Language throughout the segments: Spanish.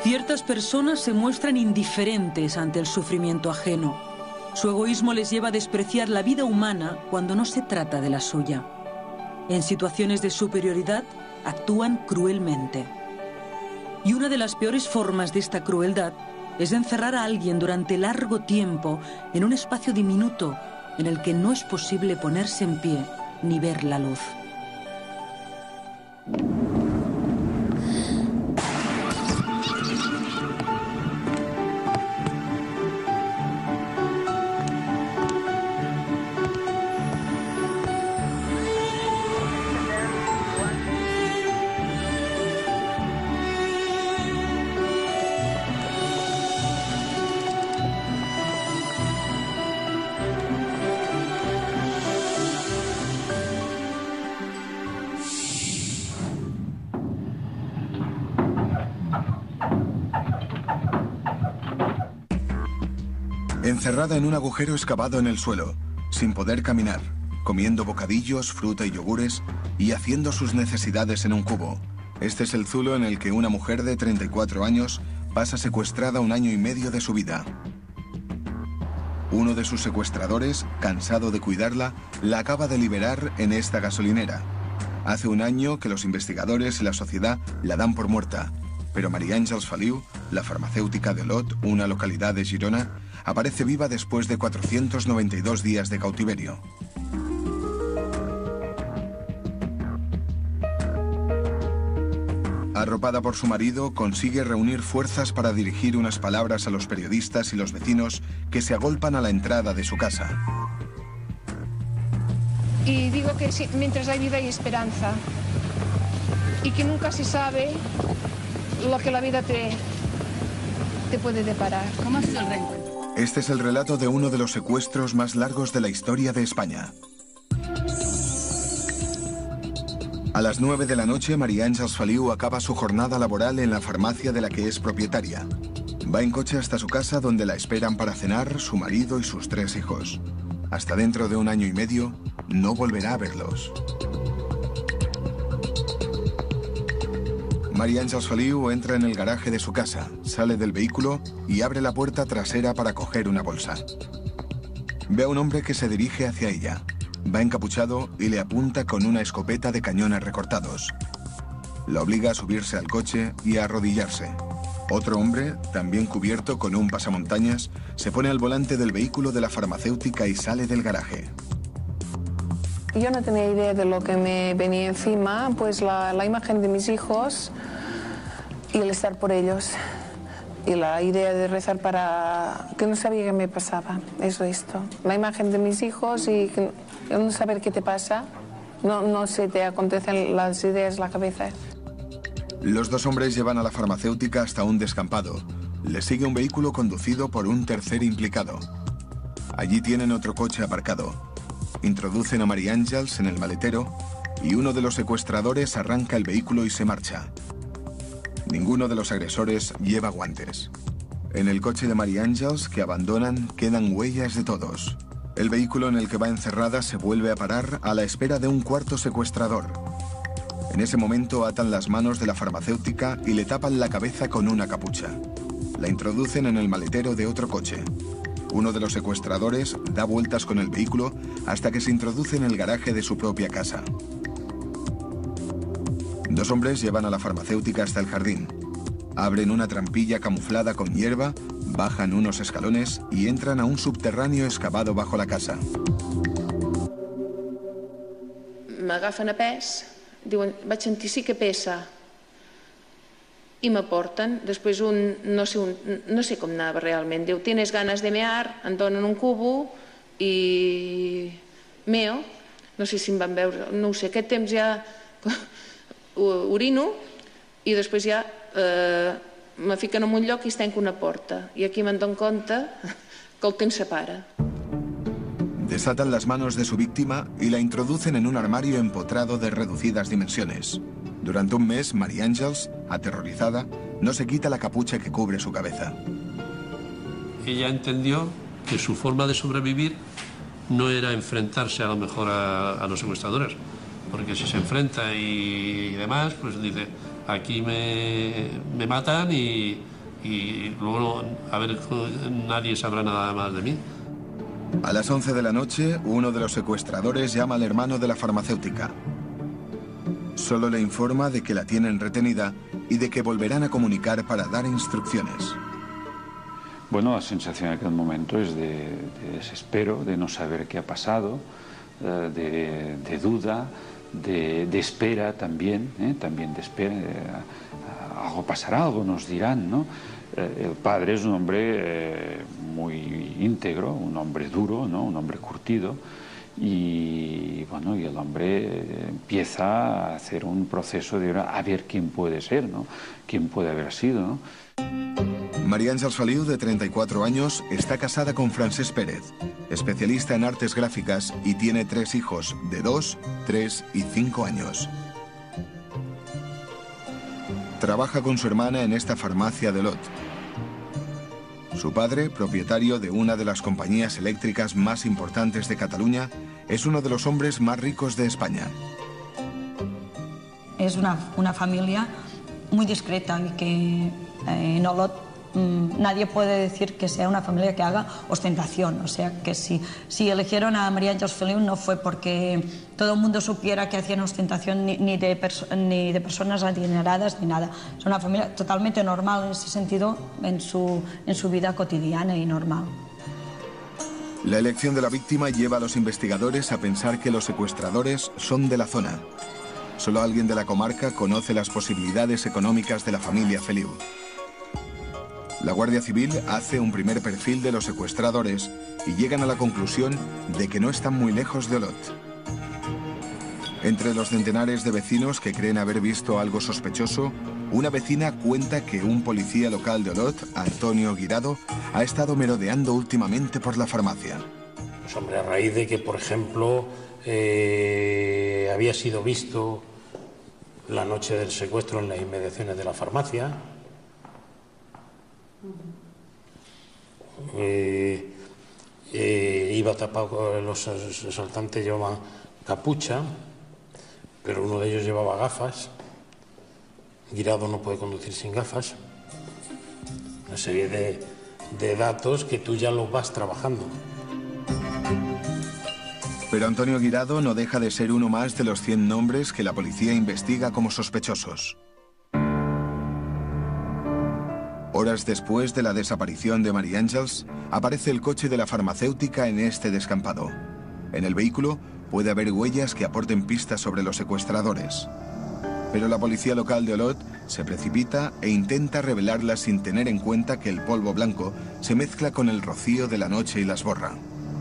Ciertas personas se muestran indiferentes ante el sufrimiento ajeno. Su egoísmo les lleva a despreciar la vida humana cuando no se trata de la suya. En situaciones de superioridad, actúan cruelmente. Y una de las peores formas de esta crueldad es encerrar a alguien durante largo tiempo en un espacio diminuto en el que no es posible ponerse en pie ni ver la luz. Encerrada en un agujero excavado en el suelo, sin poder caminar, comiendo bocadillos, fruta y yogures y haciendo sus necesidades en un cubo. Este es el zulo en el que una mujer de 34 años pasa secuestrada 1 año y medio de su vida. Uno de sus secuestradores, cansado de cuidarla, la acaba de liberar en esta gasolinera. Hace 1 año que los investigadores y la sociedad la dan por muerta, pero Maria Àngels Feliu, la farmacéutica de Olot, una localidad de Girona, aparece viva después de 492 días de cautiverio. Arropada por su marido, consigue reunir fuerzas para dirigir unas palabras a los periodistas y los vecinos que se agolpan a la entrada de su casa. Y digo que mientras hay vida hay esperanza y que nunca se sabe lo que la vida te puede deparar. ¿Cómo ha sido el reencuentro? Este es el relato de uno de los secuestros más largos de la historia de España. A las 9 de la noche, Maria Àngels Feliu acaba su jornada laboral en la farmacia de la que es propietaria. Va en coche hasta su casa, donde la esperan para cenar su marido y sus 3 hijos. Hasta dentro de 1 año y medio, no volverá a verlos. Maria Àngels Feliu entra en el garaje de su casa, sale del vehículo y abre la puerta trasera para coger una bolsa. Ve a un hombre que se dirige hacia ella. Va encapuchado y le apunta con una escopeta de cañones recortados. La obliga a subirse al coche y a arrodillarse. Otro hombre, también cubierto con un pasamontañas, se pone al volante del vehículo de la farmacéutica y sale del garaje. Yo no tenía idea de lo que me venía encima, pues la imagen de mis hijos y el estar por ellos. Y la idea de rezar para... que no sabía qué me pasaba, eso esto. La imagen de mis hijos y que no saber qué te pasa, no se te acontecen las ideas en la cabeza. Los 2 hombres llevan a la farmacéutica hasta un descampado. Le sigue un vehículo conducido por un tercer implicado. Allí tienen otro coche aparcado. Introducen a Maria Àngels en el maletero y uno de los secuestradores arranca el vehículo y se marcha. Ninguno de los agresores lleva guantes. En el coche de Maria Àngels, que abandonan, quedan huellas de todos. El vehículo en el que va encerrada se vuelve a parar a la espera de un cuarto secuestrador. En ese momento atan las manos de la farmacéutica y le tapan la cabeza con una capucha. La introducen en el maletero de otro coche. Uno de los secuestradores da vueltas con el vehículo hasta que se introduce en el garaje de su propia casa. 2 hombres llevan a la farmacéutica hasta el jardín. Abren una trampilla camuflada con hierba, bajan unos escalones y entran a un subterráneo excavado bajo la casa. M'agafen a pes, diuen, vaig sentir sí que pesa, i m'aporten. Després no sé com anava realment, diu, tienes ganas de mear, em donen un cubo i meo, no sé si em van veure, no ho sé, aquest temps ja orino i després ja me fiquen en un lloc i es tanca una porta i aquí me'n dono compte que el temps separa. Desatan las manos de su víctima y la introducen en un armario empotrado de reducidas dimensiones. Durante un mes, Maria Àngels, aterrorizada, no se quita la capucha que cubre su cabeza. Ella entendió que su forma de sobrevivir no era enfrentarse a lo mejor a los secuestradores, porque si se enfrenta y demás, pues dice, aquí me matan y y luego, a ver, nadie sabrá nada más de mí. A las 11 de la noche, uno de los secuestradores llama al hermano de la farmacéutica. Solo le informa de que la tienen retenida y de que volverán a comunicar para dar instrucciones. Bueno, la sensación en aquel momento es de desespero, de no saber qué ha pasado, de duda, de espera también, también de espera. Algo pasará, algo nos dirán, ¿no? El padre es un hombre muy íntegro, un hombre duro, ¿no? Un hombre curtido. Y bueno, y el hombre empieza a hacer un proceso de a ver quién puede ser, ¿no? Quién puede haber sido, ¿no? María Àngels Feliu, de 34 años, está casada con Francesc Pérez, especialista en artes gráficas, y tiene 3 hijos de 2, 3 y 5 años. Trabaja con su hermana en esta farmacia de Olot. Su padre, propietario de una de las compañías eléctricas más importantes de Cataluña, es uno de los hombres más ricos de España. Es una familia muy discreta y que en Olot nadie puede decir que sea una familia que haga ostentación. O sea que si eligieron a María Àngels Feliu no fue porque todo el mundo supiera que hacían ostentación ni de personas adineradas ni nada. Es una familia totalmente normal en ese sentido en su vida cotidiana y normal. La elección de la víctima lleva a los investigadores a pensar que los secuestradores son de la zona. Solo alguien de la comarca conoce las posibilidades económicas de la familia Feliu. La Guardia Civil hace un primer perfil de los secuestradores y llegan a la conclusión de que no están muy lejos de Olot. Entre los centenares de vecinos que creen haber visto algo sospechoso, una vecina cuenta que un policía local de Olot, Antonio Guirado, ha estado merodeando últimamente por la farmacia. Pues hombre, a raíz de que, por ejemplo, había sido visto la noche del secuestro en las inmediaciones de la farmacia. Iba tapado, los asaltantes llevaban capucha, pero uno de ellos llevaba gafas. Guirado no puede conducir sin gafas. Una serie de datos que tú ya los vas trabajando. Pero Antonio Guirado no deja de ser uno más de los 100 nombres que la policía investiga como sospechosos. Horas después de la desaparición de María Àngels, aparece el coche de la farmacéutica en este descampado. En el vehículo puede haber huellas que aporten pistas sobre los secuestradores. Pero la policía local de Olot se precipita e intenta revelarlas sin tener en cuenta que el polvo blanco se mezcla con el rocío de la noche y las borra.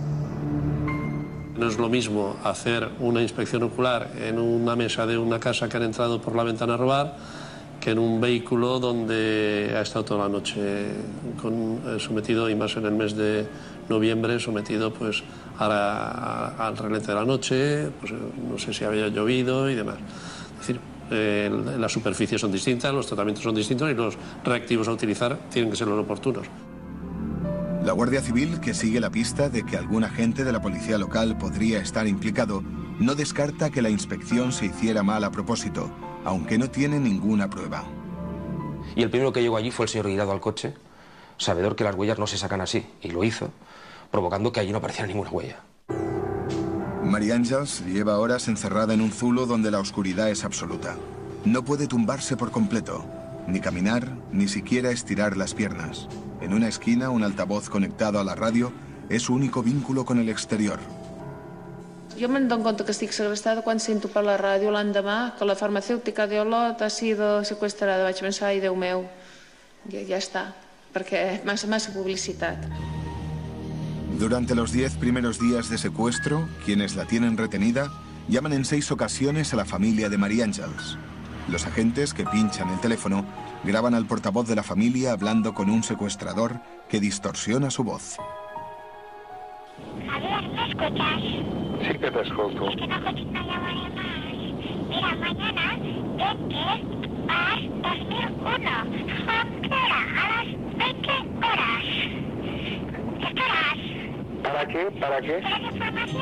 No es lo mismo hacer una inspección ocular en una mesa de una casa que han entrado por la ventana a robar que en un vehículo donde ha estado toda la noche sometido, y más en el mes de noviembre, sometido pues al relente de la noche, pues no sé si había llovido y demás. Es decir, las superficies son distintas, los tratamientos son distintos y los reactivos a utilizar tienen que ser los oportunos. La Guardia Civil, que sigue la pista de que algún agente de la policía local podría estar implicado, no descarta que la inspección se hiciera mal a propósito, aunque no tiene ninguna prueba. Y el primero que llegó allí fue el señor Guirado al coche, sabedor que las huellas no se sacan así, y lo hizo, provocando que allí no apareciera ninguna huella. María Àngels lleva horas encerrada en un zulo donde la oscuridad es absoluta. No puede tumbarse por completo, ni caminar, ni siquiera estirar las piernas. En una esquina, un altavoz conectado a la radio es su único vínculo con el exterior. Jo me'n dono compte que estic segrestada quan sento per la ràdio l'endemà que la farmacèutica de Olot ha sido secuestrada. Vaig pensar, ai, Déu meu, ja està, perquè massa publicitat. Durante los 10 primeros días de secuestro, quienes la tienen retenida llaman en 6 ocasiones a la familia de María Àngels. Los agentes que pinchan el teléfono graban al portavoz de la familia hablando con un secuestrador que distorsiona su voz. Javier, ¿me escuchas? Sí que te escucho. Es que no llamaré más. Mira, mañana vete a 2001. ¿A qué hora? A las 20 horas. ¿Esperas? ¿Para qué? ¿Para qué? ¿Quieres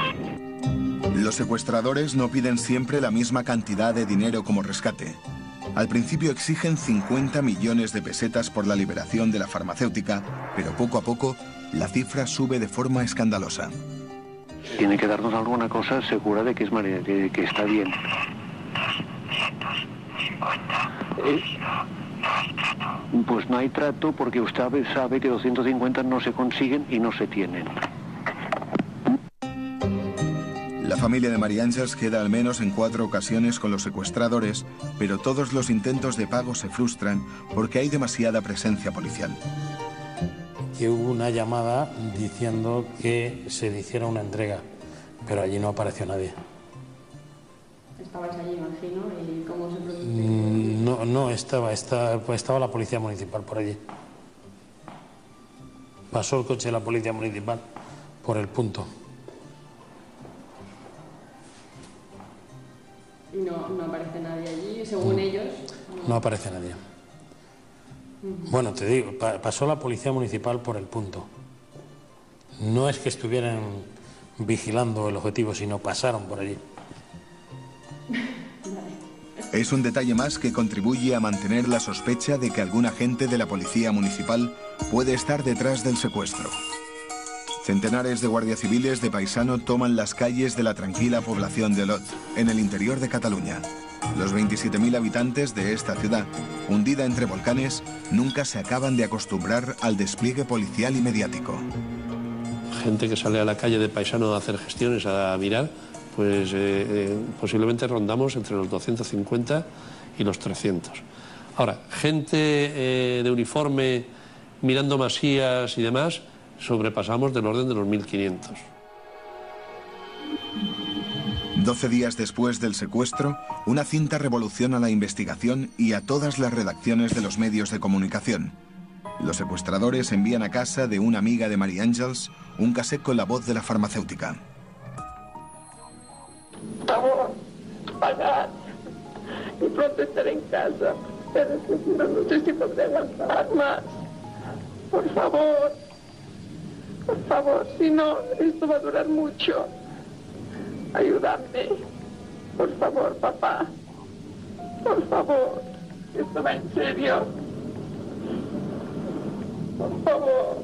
información? Los secuestradores no piden siempre la misma cantidad de dinero como rescate. Al principio exigen 50 millones de pesetas por la liberación de la farmacéutica, pero poco a poco la cifra sube de forma escandalosa. Tiene que darnos alguna cosa segura de que es que está bien. Pues no hay trato porque usted sabe que 250 no se consiguen y no se tienen. La familia de María Ángeles queda al menos en 4 ocasiones con los secuestradores, pero todos los intentos de pago se frustran porque hay demasiada presencia policial. Que hubo una llamada diciendo que se le hiciera una entrega, pero allí no apareció nadie. ¿Estabas allí, imagino? ¿Y cómo se produjo? No estaba la policía municipal por allí. Pasó el coche de la policía municipal por el punto. Y no aparece nadie allí, según ellos. No aparece nadie. Bueno, te digo, pasó la policía municipal por el punto. No es que estuvieran vigilando el objetivo, sino pasaron por allí. Es un detalle más que contribuye a mantener la sospecha de que algún agente de la policía municipal puede estar detrás del secuestro. Centenares de guardias civiles de paisano toman las calles de la tranquila población de Olot, en el interior de Cataluña. Los 27.000 habitantes de esta ciudad, hundida entre volcanes, nunca se acaban de acostumbrar al despliegue policial y mediático. Gente que sale a la calle de paisano a hacer gestiones, a mirar, pues posiblemente rondamos entre los 250 y los 300. Ahora, gente de uniforme mirando masías y demás, sobrepasamos del orden de los 1.500. 12 días después del secuestro, una cinta revoluciona la investigación y a todas las redacciones de los medios de comunicación. Los secuestradores envían a casa de una amiga de María Ángeles un casete con la voz de la farmacéutica. Por favor, pagad y pronto estaré en casa, pero no sé si podré aguantar más. Por favor, si no, esto va a durar mucho. Ayúdame, por favor, papá, por favor, esto va en serio, por favor.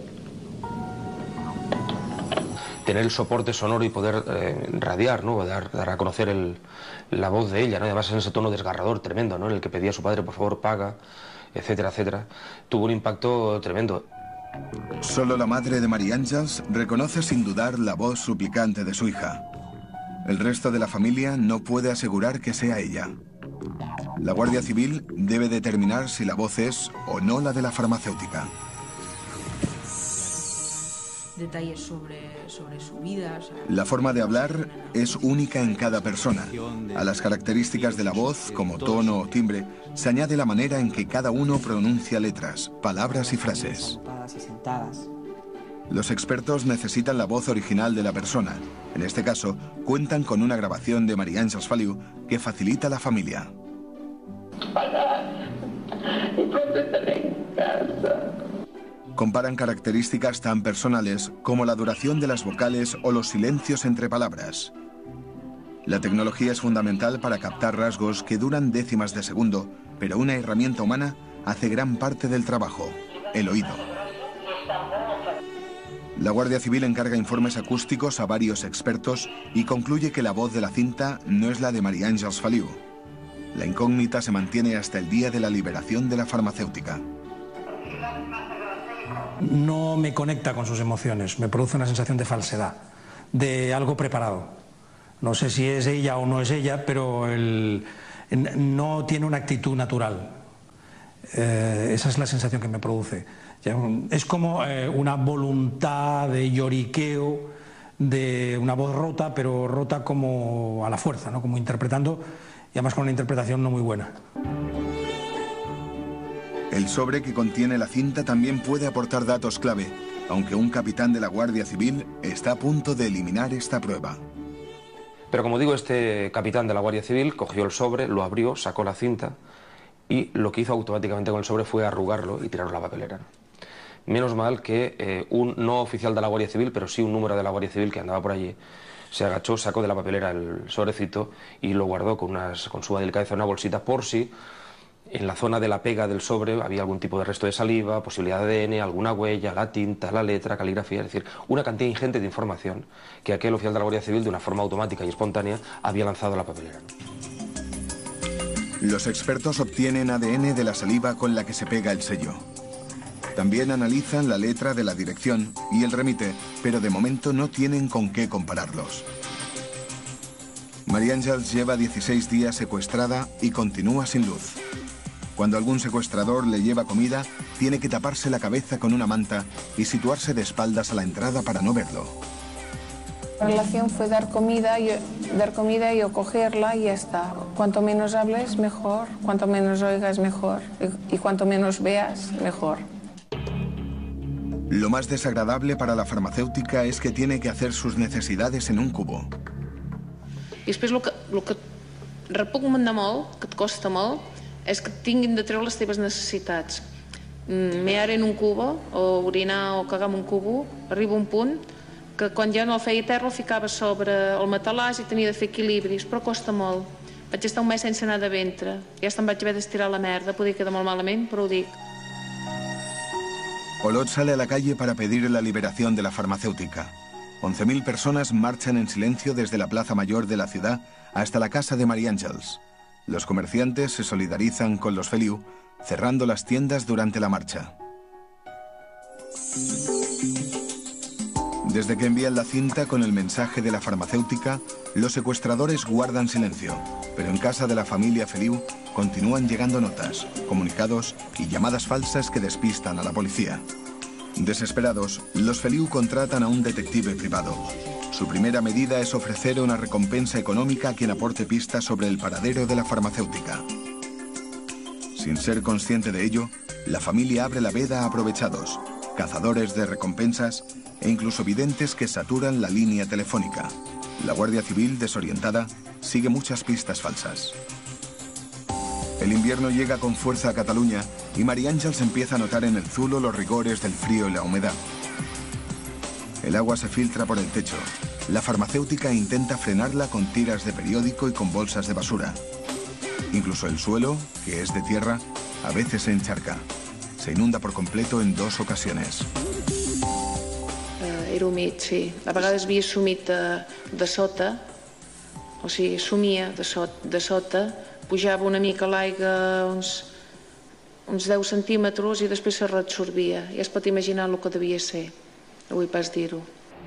Tener el soporte sonoro y poder radiar, ¿no? Dar a conocer la voz de ella, ¿no? Además en ese tono desgarrador tremendo, ¿no? En el que pedía a su padre, por favor, paga, etcétera, etcétera. Tuvo un impacto tremendo. Solo la madre de María Ángeles reconoce sin dudar la voz suplicante de su hija. El resto de la familia no puede asegurar que sea ella. La Guardia Civil debe determinar si la voz es o no la de la farmacéutica. Detalles sobre su vida. La forma de hablar es única en cada persona. A las características de la voz, como tono o timbre, se añade la manera en que cada uno pronuncia letras, palabras y frases. Los expertos necesitan la voz original de la persona. En este caso, cuentan con una grabación de María Ángeles Feliu que facilita a la familia. Y pronto estaré en casa. Comparan características tan personales como la duración de las vocales o los silencios entre palabras. La tecnología es fundamental para captar rasgos que duran décimas de segundo, pero una herramienta humana hace gran parte del trabajo, el oído. La Guardia Civil encarga informes acústicos a varios expertos y concluye que la voz de la cinta no es la de María Ángeles Feliu. La incógnita se mantiene hasta el día de la liberación de la farmacéutica. No me conecta con sus emociones, me produce una sensación de falsedad, de algo preparado. No sé si es ella o no es ella, pero no tiene una actitud natural. Esa es la sensación que me produce. Es como una voluntad de lloriqueo, de una voz rota, pero rota como a la fuerza, ¿no? Como interpretando, y además con una interpretación no muy buena. El sobre que contiene la cinta también puede aportar datos clave, aunque un capitán de la Guardia Civil está a punto de eliminar esta prueba. Pero como digo, este capitán de la Guardia Civil cogió el sobre, lo abrió, sacó la cinta y lo que hizo automáticamente con el sobre fue arrugarlo y tirarlo a la papelera. Menos mal que un no oficial de la Guardia Civil, pero sí un número de la Guardia Civil que andaba por allí, se agachó, sacó de la papelera el sobrecito y lo guardó con su delicadeza en una bolsita por si En la zona de la pega del sobre había algún tipo de resto de saliva, posibilidad de ADN, alguna huella, la tinta, la letra, caligrafía, es decir, una cantidad ingente de información que aquel oficial de la Guardia Civil, de una forma automática y espontánea, había lanzado a la papelera. Los expertos obtienen ADN de la saliva con la que se pega el sello. También analizan la letra de la dirección y el remite, pero de momento no tienen con qué compararlos. María Àngels lleva 16 días secuestrada y continúa sin luz. Cuando algún secuestrador le lleva comida, tiene que taparse la cabeza con una manta y situarse de espaldas a la entrada para no verlo. La relación fue dar comida y yo cogerla y ya está. Cuanto menos hables, mejor. Cuanto menos oigas, mejor. Y cuanto menos veas, mejor. Lo más desagradable para la farmacéutica es que tiene que hacer sus necesidades en un cubo. I després el que repugna de molt, que et costa molt, és que tinguin de treure les teves necessitats. Mear en un cubo, o orinar o cagar en un cubo, arriba un punt que quan ja no el feia terra el ficava sobre el matalàs i tenia de fer equilibris, però costa molt. Vaig estar un mes sense anar de ventre, ja em vaig haver d'estirar la merda, podia quedar molt malament, però ho dic. Olot sale a la calle para pedir la liberación de la farmacéutica. 11.000 personas marchan en silencio desde la Plaza Mayor de la ciudad hasta la casa de María Àngels. Los comerciantes se solidarizan con los Feliu, cerrando las tiendas durante la marcha. Desde que envían la cinta con el mensaje de la farmacéutica, los secuestradores guardan silencio, pero en casa de la familia Feliu continúan llegando notas, comunicados y llamadas falsas que despistan a la policía. Desesperados, los Feliu contratan a un detective privado. Su primera medida es ofrecer una recompensa económica a quien aporte pistas sobre el paradero de la farmacéutica. Sin ser consciente de ello, la familia abre la veda a aprovechados, cazadores de recompensas e incluso videntes que saturan la línea telefónica. La Guardia Civil, desorientada, sigue muchas pistas falsas. El invierno llega con fuerza a Cataluña y María Àngels empieza a notar en el zulo los rigores del frío y la humedad. El agua se filtra por el techo. La farmacéutica intenta frenarla con tiras de periódico y con bolsas de basura. Incluso el suelo, que es de tierra, a veces se encharca. Se inunda por completo en 2 ocasiones. Era humit, sí. A vegades havia sumit de sota, o sigui, sumia de sota, pujava una mica l'aigua uns 10 centímetres i després se reabsorbia. Ja es pot imaginar el que devia ser. No vull pas dir-ho.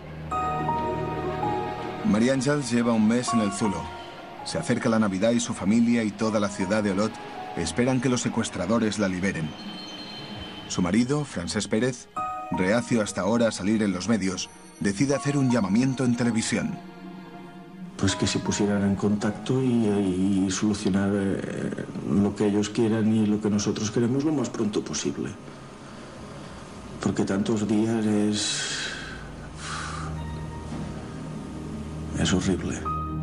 María Àngels lleva un mes en el zulo. Se acerca la Navidad y su familia y toda la ciudad de Olot esperan que los secuestradores la liberen. Su marido, Francesc Pérez, reacio hasta ahora a salir en los medios, decide hacer un llamamiento en televisión. Pues que se pusieran en contacto y solucionar lo que ellos quieran y lo que nosotros queremos lo más pronto posible. Porque tantos días es horrible.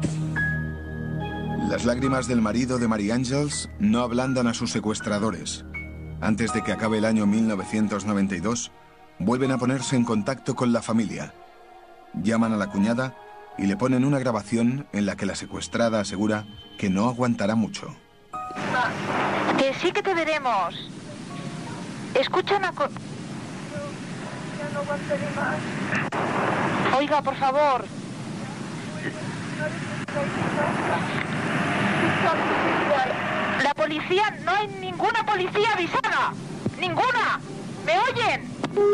Las lágrimas del marido de María Àngels no ablandan a sus secuestradores. Antes de que acabe el año 1992, vuelven a ponerse en contacto con la familia. Llaman a la cuñada y le ponen una grabación en la que la secuestrada asegura que no aguantará mucho. Que sí que te veremos. Escucha una cosa. Ya no aguantaré más. Oiga, por favor. La policía, no hay ninguna policía avisada. ¡Ninguna! ¿Me oyen?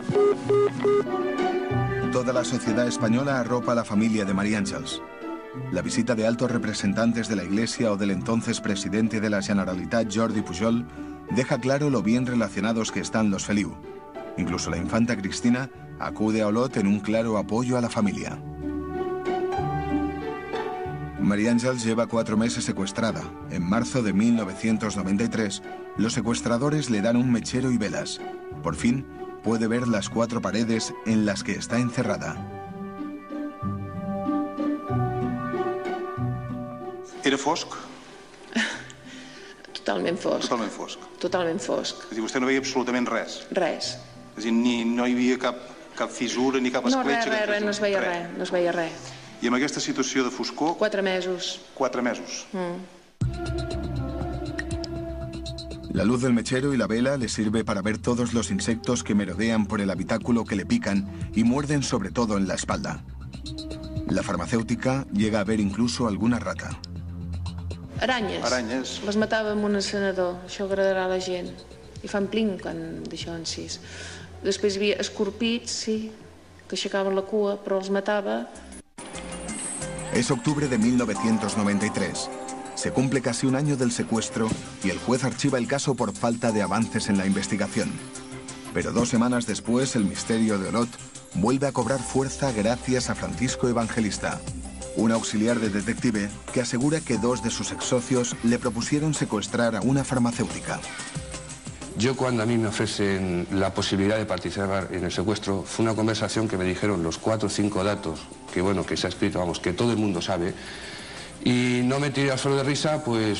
Toda la sociedad española arropa a la familia de María Àngels. La visita de altos representantes de la Iglesia o del entonces presidente de la Generalitat, Jordi Pujol, deja claro lo bien relacionados que están los Feliu. Incluso la infanta Cristina acude a Olot en un claro apoyo a la familia. María Àngels lleva 4 meses secuestrada. En marzo de 1993, los secuestradores le dan un mechero y velas. Por fin, puede ver las 4 paredes en las que está encerrada. Era fosc? Totalment fosc. Totalment fosc. Totalment fosc. És a dir, vostè no veia absolutament res? Res. És a dir, no hi havia cap fissura ni cap escletxa? No, res, no es veia res. No es veia res. I amb aquesta situació de foscor... 4 mesos. 4 mesos. La luz del mechero y la vela le sirve para ver todos los insectos que merodean por el habitáculo, que le pican y muerden sobre todo en la espalda. La farmacéutica llega a ver incluso alguna rata. Aranyes. Les matava amb un encenedor, això agradarà a la gent. I fan pling quan d'això en sis. Després hi havia escorpits, sí, que aixecaven la cua, però els matava. Es octubre de 1993. Se cumple casi un año del secuestro y el juez archiva el caso por falta de avances en la investigación. Pero 2 semanas después, el misterio de Olot vuelve a cobrar fuerza gracias a Francisco Evangelista, un auxiliar de detective que asegura que 2 de sus ex-socios le propusieron secuestrar a una farmacéutica. Yo, cuando a mí me ofrecen la posibilidad de participar en el secuestro, fue una conversación que me dijeron los 4 o 5 datos que, bueno, que se ha escrito, vamos, que todo el mundo sabe, y no me tiré al suelo de risa, pues,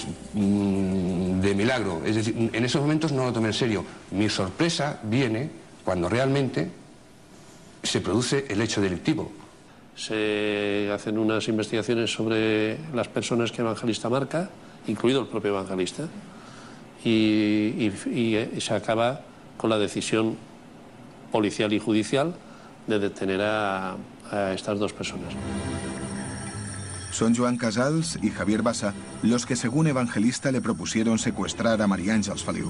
de milagro. Es decir, en esos momentos no lo tomé en serio. Mi sorpresa viene cuando realmente se produce el hecho delictivo. Se hacen unas investigaciones sobre las personas que Evangelista marca, incluido el propio Evangelista, y se acaba con la decisión policial y judicial de detener a estas 2 personas. Son Joan Casals y Javier Bassa los que, según Evangelista, le propusieron secuestrar a María Ángeles Feliu.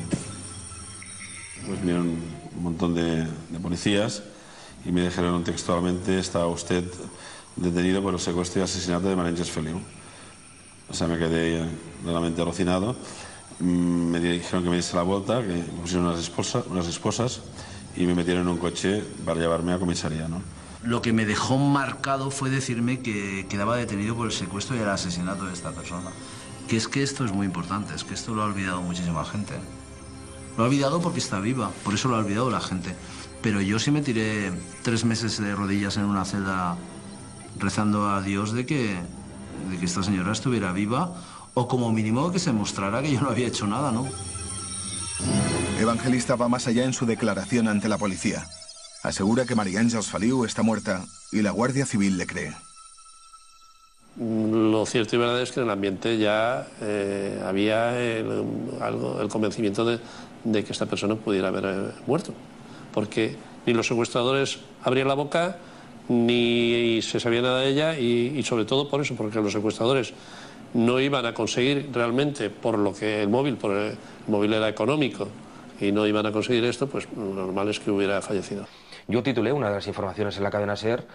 Pues vinieron un montón de policías y me dijeron textualmente: está usted detenido por el secuestro y asesinato de María Ángeles Feliu. O sea, me quedé realmente alucinado. Me dijeron que me diese la vuelta, que me pusieron unas esposas y me metieron en un coche para llevarme a comisaría, ¿no? Lo que me dejó marcado fue decirme que quedaba detenido por el secuestro y el asesinato de esta persona. Que es que esto es muy importante, es que esto lo ha olvidado muchísima gente. Lo ha olvidado porque está viva, por eso lo ha olvidado la gente. Pero yo sí me tiré 3 meses de rodillas en una celda rezando a Dios de que esta señora estuviera viva, o como mínimo que se mostrara que yo no había hecho nada, ¿no? Evangelista va más allá en su declaración ante la policía. Asegura que María Ángeles Feliu está muerta y la Guardia Civil le cree. Lo cierto y verdad es que en el ambiente ya había el convencimiento de que esta persona pudiera haber muerto, porque ni los secuestradores abrían la boca ni se sabía nada de ella, y sobre todo por eso, porque los secuestradores no iban a conseguir realmente, por lo que el móvil era económico y no iban a conseguir esto, pues lo normal es que hubiera fallecido. Yo titulé una de las informaciones en la cadena SER,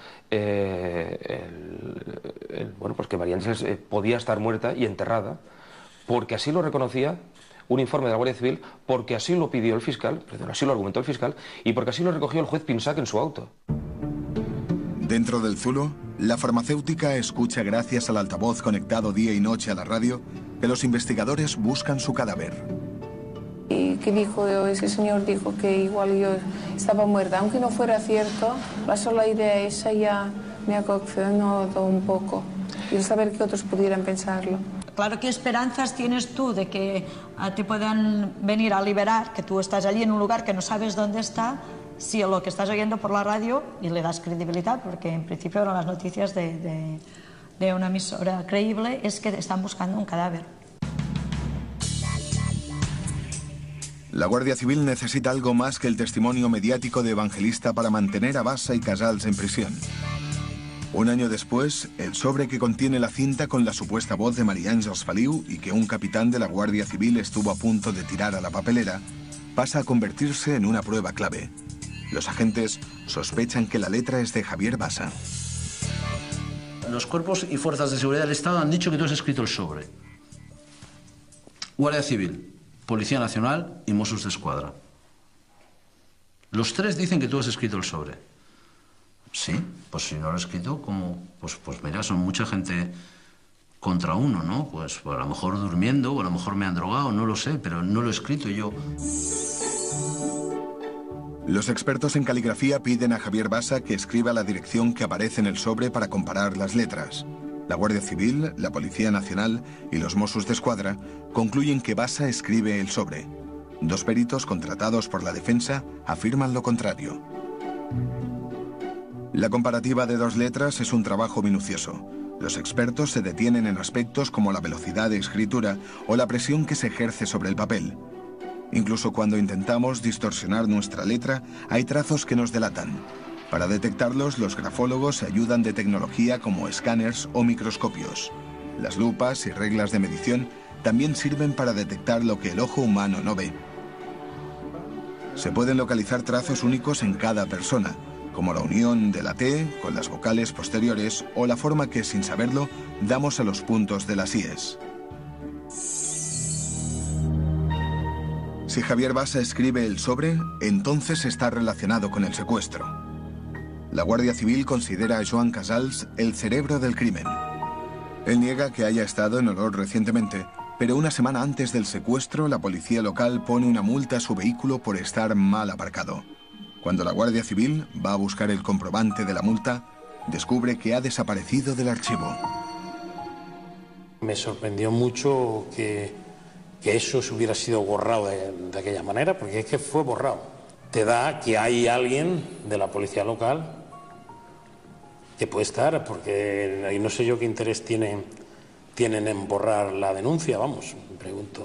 bueno, pues que María Ángeles podía estar muerta y enterrada, porque así lo reconocía un informe de la Guardia Civil, porque así lo pidió el fiscal, perdón, así lo argumentó el fiscal, y porque así lo recogió el juez Pinsac en su auto. Dentro del Zulo, la farmacéutica escucha, gracias al altavoz conectado día y noche a la radio, que los investigadores buscan su cadáver. Y que dijo, ese señor dijo que igual yo estaba muerta, aunque no fuera cierto, la sola idea esa ya me ha conmocionado un poco, y el saber que otros pudieran pensarlo. Claro, ¿qué esperanzas tienes tú de que te puedan venir a liberar, que tú estás allí en un lugar que no sabes dónde está, si lo que estás oyendo por la radio y le das credibilidad, porque en principio eran las noticias de una emisora creíble, es que están buscando un cadáver? La Guardia Civil necesita algo más que el testimonio mediático de Evangelista para mantener a Bassa y Casals en prisión. Un año después, el sobre que contiene la cinta con la supuesta voz de María Ángeles Feliu y que un capitán de la Guardia Civil estuvo a punto de tirar a la papelera, pasa a convertirse en una prueba clave. Los agentes sospechan que la letra es de Javier Bassa. Los cuerpos y fuerzas de seguridad del Estado han dicho que tú has escrito el sobre. Guardia Civil, Policía Nacional y Mossos d'Esquadra. Los 3 dicen que tú has escrito el sobre. Sí, pues si no lo he escrito, ¿cómo? Pues mira, son mucha gente contra uno, ¿no? Pues a lo mejor durmiendo, o a lo mejor me han drogado, no lo sé, pero no lo he escrito yo. Los expertos en caligrafía piden a Javier Bassa que escriba la dirección que aparece en el sobre para comparar las letras. La Guardia Civil, la Policía Nacional y los Mossos d'Esquadra concluyen que Bassa escribe el sobre. 2 peritos contratados por la defensa afirman lo contrario. La comparativa de 2 letras es un trabajo minucioso. Los expertos se detienen en aspectos como la velocidad de escritura o la presión que se ejerce sobre el papel. Incluso cuando intentamos distorsionar nuestra letra, hay trazos que nos delatan. Para detectarlos, los grafólogos se ayudan de tecnología como escáneres o microscopios. Las lupas y reglas de medición también sirven para detectar lo que el ojo humano no ve. Se pueden localizar trazos únicos en cada persona, como la unión de la T con las vocales posteriores o la forma que, sin saberlo, damos a los puntos de las IES. Si Javier Basa escribe el sobre, entonces está relacionado con el secuestro. La Guardia Civil considera a Joan Casals el cerebro del crimen. Él niega que haya estado en Olot recientemente, pero una semana antes del secuestro, la policía local pone una multa a su vehículo por estar mal aparcado. Cuando la Guardia Civil va a buscar el comprobante de la multa, descubre que ha desaparecido del archivo. Me sorprendió mucho que eso se hubiera sido borrado de aquella manera, porque es que fue borrado. Te da que hay alguien de la policía local que puede estar, porque ahí no sé yo qué interés tienen en borrar la denuncia, vamos, me pregunto.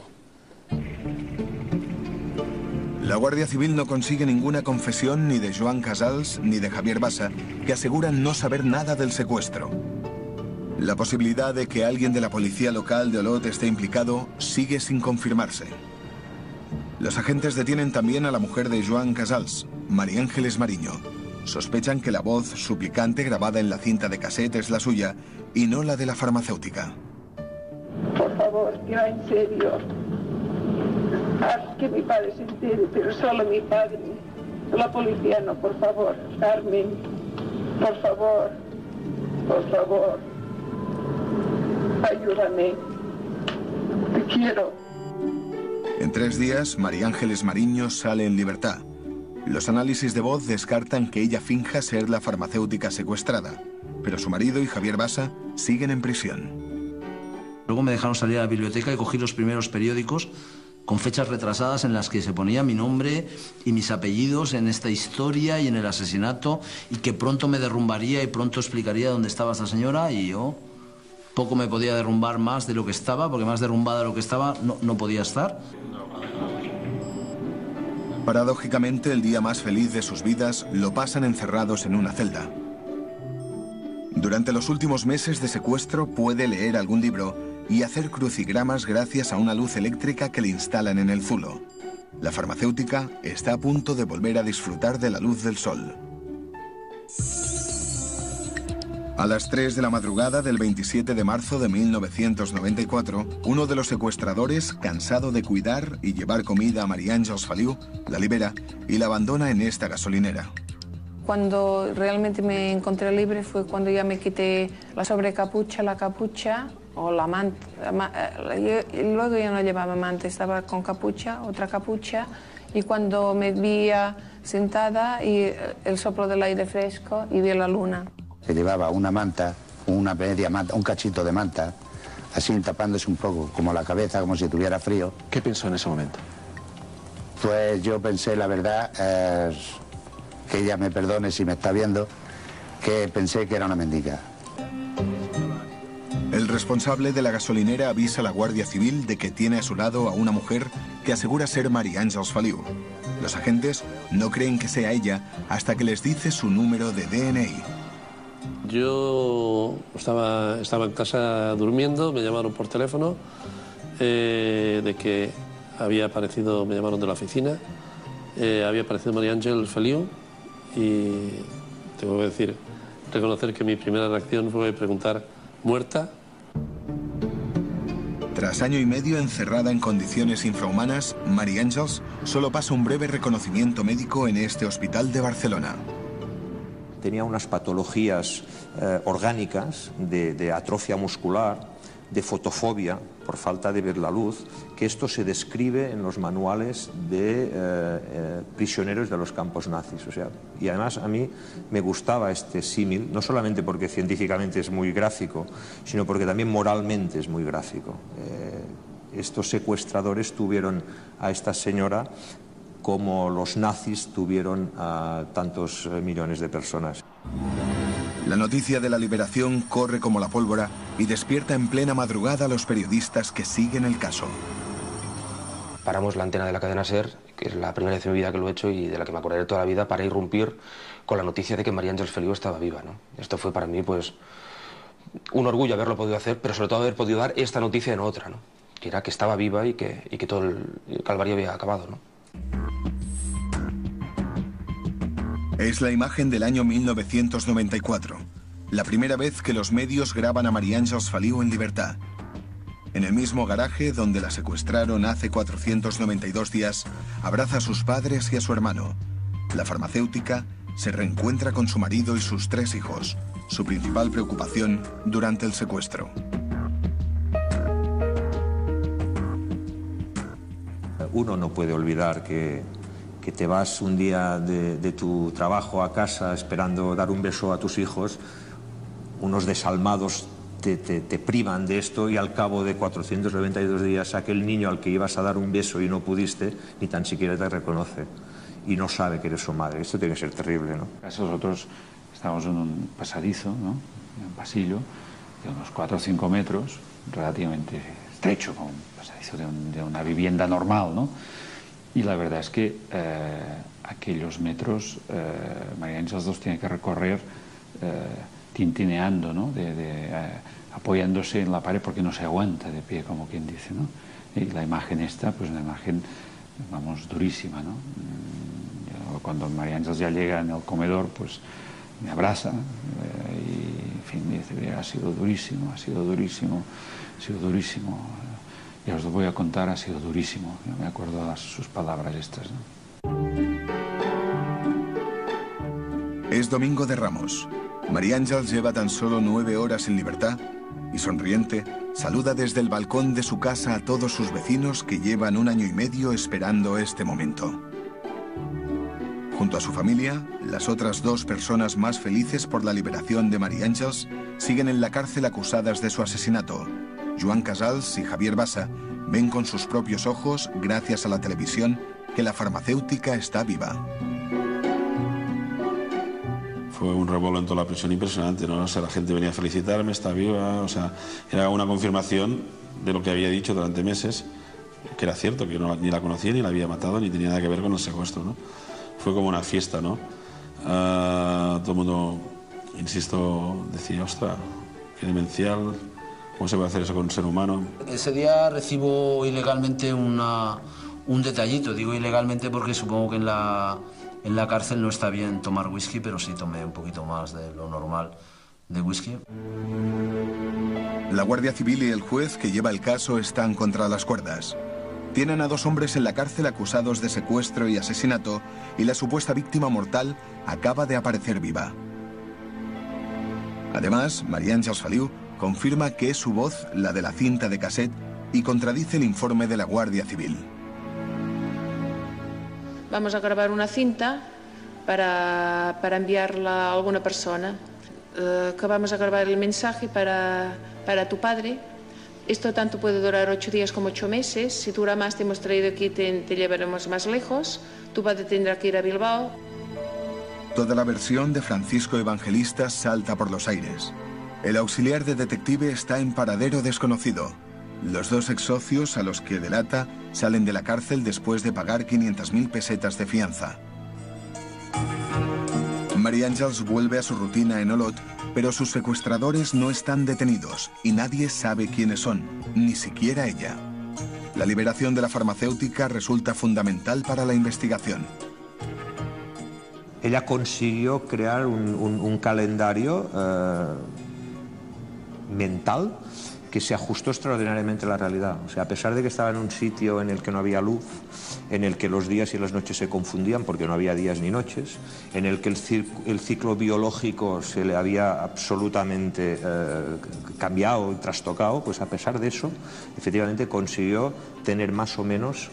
La Guardia Civil no consigue ninguna confesión ni de Joan Casals ni de Javier Basa, que aseguran no saber nada del secuestro. La posibilidad de que alguien de la policía local de Olot esté implicado sigue sin confirmarse. Los agentes detienen también a la mujer de Joan Casals, María Ángeles Mariño. Sospechan que la voz suplicante grabada en la cinta de cassette es la suya y no la de la farmacéutica. Por favor, que va en serio. Haz que mi padre se entere, pero solo mi padre. La policía no, por favor. Carmen, por favor. Por favor. Ayúdame. Te quiero. En 3 días, María Ángeles Mariño sale en libertad. Los análisis de voz descartan que ella finja ser la farmacéutica secuestrada, pero su marido y Javier Basa siguen en prisión. Luego me dejaron salir a la biblioteca y cogí los primeros periódicos con fechas retrasadas en las que se ponía mi nombre y mis apellidos en esta historia y en el asesinato, y que pronto me derrumbaría y pronto explicaría dónde estaba esta señora, y yo poco me podía derrumbar más de lo que estaba, porque más derrumbada de lo que estaba no podía estar. Paradójicamente, el día más feliz de sus vidas lo pasan encerrados en una celda. Durante los últimos meses de secuestro puede leer algún libro y hacer crucigramas gracias a una luz eléctrica que le instalan en el zulo. La farmacéutica está a punto de volver a disfrutar de la luz del sol. A las 3 de la madrugada del 27 de marzo de 1994, uno de los secuestradores, cansado de cuidar y llevar comida a María Ángeles Feliu, la libera y la abandona en esta gasolinera. Cuando realmente me encontré libre fue cuando ya me quité la sobrecapucha, la capucha o la manta. Luego ya no llevaba manta, estaba con capucha, otra capucha, y cuando me vi sentada y el soplo del aire fresco y vi la luna. Se llevaba una manta, una media manta, un cachito de manta, así tapándose un poco, como la cabeza, como si tuviera frío. ¿Qué pensó en ese momento? Pues yo pensé, la verdad, que ella me perdone si me está viendo, que pensé que era una mendiga. El responsable de la gasolinera avisa a la Guardia Civil de que tiene a su lado a una mujer que asegura ser María Ángeles Feliu. Los agentes no creen que sea ella hasta que les dice su número de DNI. Yo estaba en casa durmiendo, me llamaron por teléfono de que había aparecido, me llamaron de la oficina, había aparecido María Ángeles Feliu, y tengo que reconocer que mi primera reacción fue preguntar: ¿muerta? Tras año y medio encerrada en condiciones infrahumanas, María Ángeles solo pasa un breve reconocimiento médico en este hospital de Barcelona. Tenía unas patologías orgánicas de atrofia muscular, de fotofobia por falta de ver la luz, que esto se describe en los manuales de prisioneros de los campos nazis. Y además a mí me gustaba este símil, no solamente porque científicamente es muy gráfico, sino porque también moralmente es muy gráfico. Estos secuestradores tuvieron a esta señora como los nazis tuvieron a tantos millones de personas. La noticia de la liberación corre como la pólvora y despierta en plena madrugada a los periodistas que siguen el caso. paramos la antena de la cadena SER, que es la primera vez en mi vida que lo he hecho y de la que me acordaré toda la vida, para irrumpir con la noticia de que María Ángeles Feliu estaba viva, ¿no? Esto fue para mí, pues, un orgullo haberlo podido hacer, pero sobre todo haber podido dar esta noticia en otra, ¿no? Que era que estaba viva y que todo el calvario había acabado, ¿no? Es la imagen del año 1994, la primera vez que los medios graban a María Ángeles Feliu en libertad. En el mismo garaje donde la secuestraron hace 492 días, abraza a sus padres y a su hermano. La farmacéutica se reencuentra con su marido y sus 3 hijos, su principal preocupación durante el secuestro. Uno no puede olvidar que te vas un día de tu trabajo a casa esperando dar un beso a tus hijos, unos desalmados te privan de esto y al cabo de 492 días aquel niño al que ibas a dar un beso y no pudiste, ni tan siquiera te reconoce y no sabe que eres su madre. Esto tiene que ser terrible, ¿no? Nosotros estamos en un pasadizo, ¿no? En un pasillo de unos 4 o 5 metros, relativamente estrecho, como un pasadizo de una vivienda normal, ¿no? Y la verdad es que aquellos metros María Ángeles los tiene que recorrer tintineando, ¿no? Apoyándose en la pared porque no se aguanta de pie, como quien dice, ¿no? Y la imagen esta, pues una imagen, vamos, durísima, ¿no? Cuando María Ángeles ya llega en el comedor, pues me abraza y, en fin, me dice, ha sido durísimo, ha sido durísimo, ha sido durísimo. Ya os lo voy a contar, ha sido durísimo. Yo me acuerdo de sus palabras estas, ¿no? Es Domingo de Ramos. María Ángeles lleva tan solo 9 horas en libertad y, sonriente, saluda desde el balcón de su casa a todos sus vecinos que llevan 1 año y medio esperando este momento. Junto a su familia, las otras 2 personas más felices por la liberación de María Ángeles siguen en la cárcel acusadas de su asesinato. Joan Casals y Javier Bassa ven con sus propios ojos, gracias a la televisión, que la farmacéutica está viva. Fue un revuelo en toda la prisión impresionante, ¿no? O sea, la gente venía a felicitarme, está viva, o sea, era una confirmación de lo que había dicho durante meses, que era cierto, que yo ni la conocía, ni la había matado, ni tenía nada que ver con el secuestro, ¿no? Fue como una fiesta, ¿no? Todo el mundo, insisto, decía, ostras, qué demencial, ¿cómo se puede hacer eso con un ser humano? Ese día recibo ilegalmente un detallito, digo ilegalmente porque supongo que en la cárcel no está bien tomar whisky, pero sí tomé un poquito más de lo normal de whisky. La Guardia Civil y el juez que lleva el caso están contra las cuerdas. Tienen a 2 hombres en la cárcel acusados de secuestro y asesinato y la supuesta víctima mortal acaba de aparecer viva. Además, María Ángeles Feliu confirma que es su voz la de la cinta de cassette y contradice el informe de la Guardia Civil. Vamos a grabar una cinta para enviarla a alguna persona. Que vamos a grabar el mensaje para tu padre. Esto tanto puede durar 8 días como 8 meses. Si dura más, te hemos traído aquí, te llevaremos más lejos. Tu padre tendrá que ir a Bilbao. Toda la versión de Francisco Evangelista salta por los aires. El auxiliar de detective está en paradero desconocido. Los 2 ex-socios a los que delata salen de la cárcel después de pagar 500.000 pesetas de fianza. María Ángeles vuelve a su rutina en Olot, pero sus secuestradores no están detenidos y nadie sabe quiénes son, ni siquiera ella. La liberación de la farmacéutica resulta fundamental para la investigación. Ella consiguió crear un calendario mental que se ajustó extraordinariamente a la realidad. O sea, a pesar de que estaba en un sitio en el que no había luz, en el que los días y las noches se confundían porque no había días ni noches, en el que el ciclo biológico se le había absolutamente cambiado y trastocado, pues a pesar de eso, efectivamente consiguió tener más o menos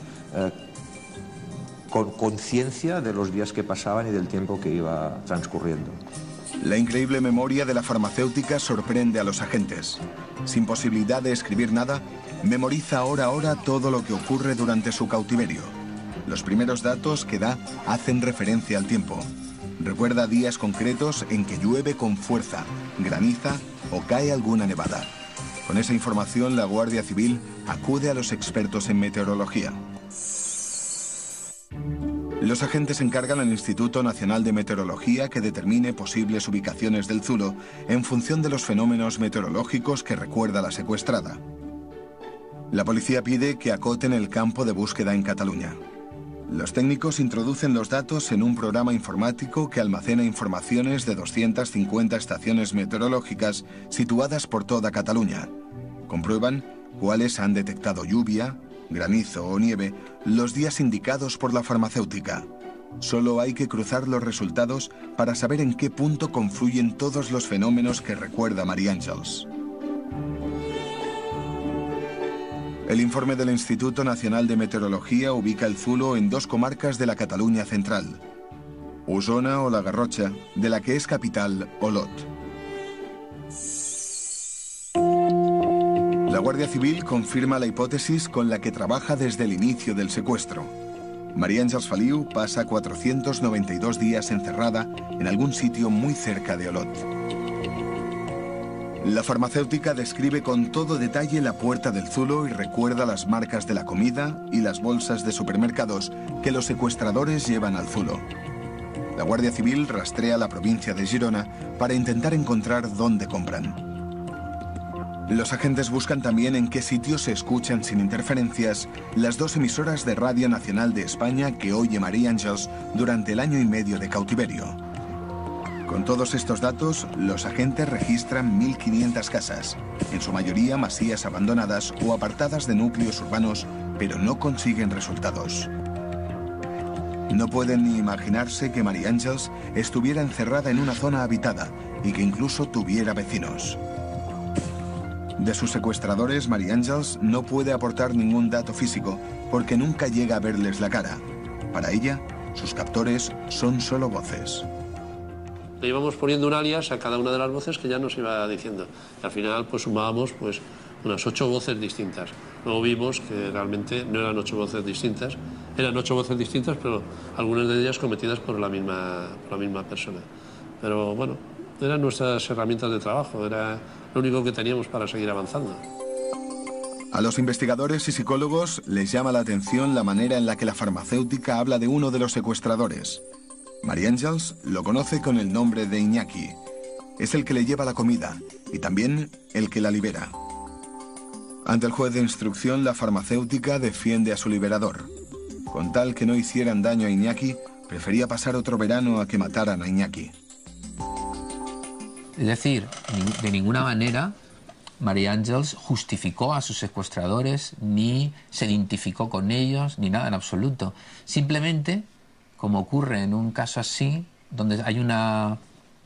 conciencia de los días que pasaban y del tiempo que iba transcurriendo. La increíble memoria de la farmacéutica sorprende a los agentes. Sin posibilidad de escribir nada, memoriza hora a hora todo lo que ocurre durante su cautiverio. Los primeros datos que da hacen referencia al tiempo. Recuerda días concretos en que llueve con fuerza, graniza o cae alguna nevada. Con esa información, la Guardia Civil acude a los expertos en meteorología. Los agentes encargan al Instituto Nacional de Meteorología que determine posibles ubicaciones del zulo en función de los fenómenos meteorológicos que recuerda la secuestrada. La policía pide que acoten el campo de búsqueda en Cataluña. Los técnicos introducen los datos en un programa informático que almacena informaciones de 250 estaciones meteorológicas situadas por toda Cataluña. Comprueban cuáles han detectado lluvia, granizo o nieve los días indicados por la farmacéutica. Solo hay que cruzar los resultados para saber en qué punto confluyen todos los fenómenos que recuerda María Àngels. El informe del Instituto Nacional de Meteorología ubica el zulo en 2 comarcas de la Cataluña central, Osona o la Garrotxa, de la que es capital Olot. La Guardia Civil confirma la hipótesis con la que trabaja desde el inicio del secuestro. María Àngels Feliu pasa 492 días encerrada en algún sitio muy cerca de Olot. La farmacéutica describe con todo detalle la puerta del zulo y recuerda las marcas de la comida y las bolsas de supermercados que los secuestradores llevan al zulo. La Guardia Civil rastrea la provincia de Girona para intentar encontrar dónde compran. Los agentes buscan también en qué sitios se escuchan sin interferencias las 2 emisoras de Radio Nacional de España que oye María Àngels durante el año y medio de cautiverio. Con todos estos datos, los agentes registran 1.500 casas, en su mayoría masías abandonadas o apartadas de núcleos urbanos, pero no consiguen resultados. No pueden ni imaginarse que María Àngels estuviera encerrada en una zona habitada y que incluso tuviera vecinos. De sus secuestradores, María Àngels no puede aportar ningún dato físico porque nunca llega a verles la cara. Para ella, sus captores son solo voces. Le íbamos poniendo un alias a cada una de las voces que ya nos iba diciendo. Y al final pues sumábamos pues unas 8 voces distintas. Luego vimos que realmente no eran 8 voces distintas, eran 8 voces distintas, pero algunas de ellas cometidas por la misma persona. Pero bueno, eran nuestras herramientas de trabajo, era lo único que teníamos para seguir avanzando. A los investigadores y psicólogos les llama la atención la manera en la que la farmacéutica habla de uno de los secuestradores. María Àngels lo conoce con el nombre de Iñaki. Es el que le lleva la comida y también el que la libera. Ante el juez de instrucción, la farmacéutica defiende a su liberador. Con tal que no hicieran daño a Iñaki, prefería pasar otro verano a que mataran a Iñaki. Es decir, de ninguna manera María Àngels justificó a sus secuestradores, ni se identificó con ellos, ni nada en absoluto. Simplemente, como ocurre en un caso así, donde hay una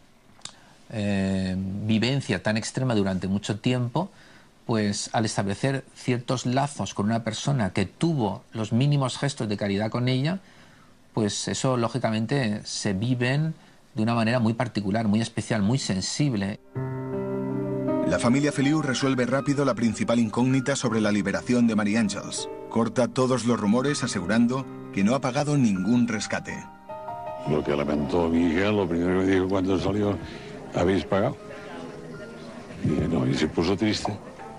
vivencia tan extrema durante mucho tiempo, pues al establecer ciertos lazos con una persona que tuvo los mínimos gestos de caridad con ella, pues eso lógicamente se viven de una manera muy particular, muy especial, muy sensible. La familia Feliu resuelve rápido la principal incógnita sobre la liberación de María Àngels. Corta todos los rumores asegurando que no ha pagado ningún rescate. Lo que lamentó Miguel, lo primero que me dijo cuando salió, ¿habéis pagado? Y dije, no, y se puso triste.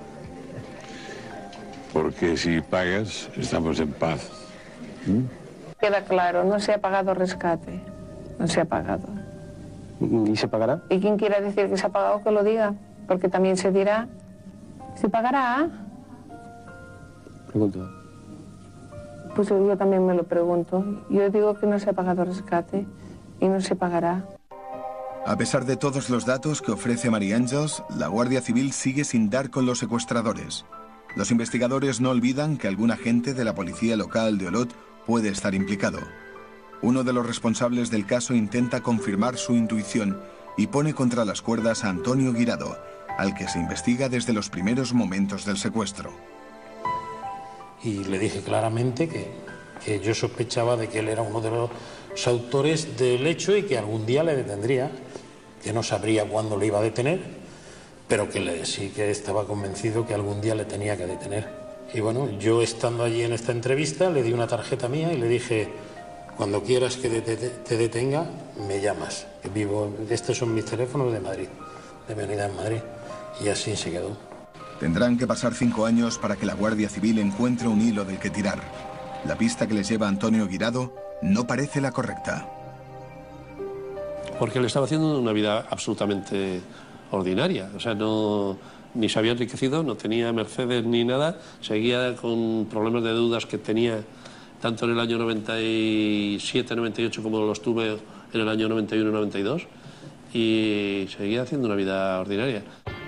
Porque si pagas, estamos en paz. Queda claro, no se ha pagado rescate. No se ha pagado. ¿Y se pagará? Y quien quiera decir que se ha pagado, que lo diga. Porque también se dirá, ¿se pagará? Pregunto. Pues yo también me lo pregunto. Yo digo que no se ha pagado rescate y no se pagará. A pesar de todos los datos que ofrece María Àngels, la Guardia Civil sigue sin dar con los secuestradores. Los investigadores no olvidan que algún agente de la policía local de Olot puede estar implicado. Uno de los responsables del caso intenta confirmar su intuición y pone contra las cuerdas a Antonio Guirado, al que se investiga desde los primeros momentos del secuestro. Y le dije claramente que yo sospechaba de que él era uno de los autores del hecho y que algún día le detendría, que no sabría cuándo le iba a detener, pero que sí que estaba convencido que algún día le tenía que detener. Y bueno, yo estando allí en esta entrevista le di una tarjeta mía y le dije, cuando quieras que te detenga, me llamas. Estos son mis teléfonos de Madrid, de mi unidad en Madrid. Y así se quedó. Tendrán que pasar 5 años para que la Guardia Civil encuentre un hilo del que tirar. La pista que les lleva a Antonio Guirado no parece la correcta. Porque él estaba haciendo una vida absolutamente ordinaria, o sea, ni se había enriquecido, no tenía Mercedes ni nada, seguía con problemas de deudas que tenía tanto en el año 97-98 como los tuve en el año 91-92, y seguía haciendo una vida ordinaria.